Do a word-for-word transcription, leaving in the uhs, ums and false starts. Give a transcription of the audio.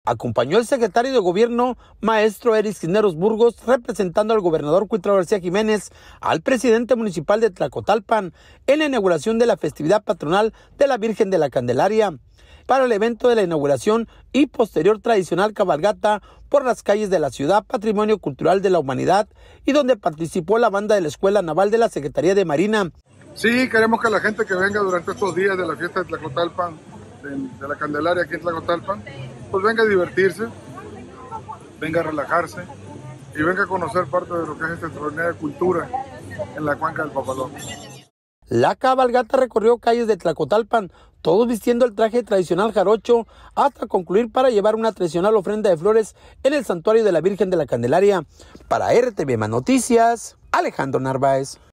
acompañó el secretario de Gobierno, maestro Eric Cisneros Burgos, representando al gobernador Cuitlao García Jiménez, al presidente municipal de Tlacotalpan, en la inauguración de la festividad patronal de la Virgen de la Candelaria. Para el evento de la inauguración y posterior tradicional cabalgata por las calles de la ciudad, Patrimonio Cultural de la Humanidad, y donde participó la banda de la Escuela Naval de la Secretaría de Marina. Sí, queremos que la gente que venga durante estos días de la fiesta de Tlacotalpan, de, de la Candelaria aquí en Tlacotalpan, pues venga a divertirse, venga a relajarse y venga a conocer parte de lo que es esta extraordinaria cultura en la cuenca del Papalote. La cabalgata recorrió calles de Tlacotalpan, todos vistiendo el traje tradicional jarocho, hasta concluir para llevar una tradicional ofrenda de flores en el santuario de la Virgen de la Candelaria. Para R T V Más Noticias, Alejandro Narváez.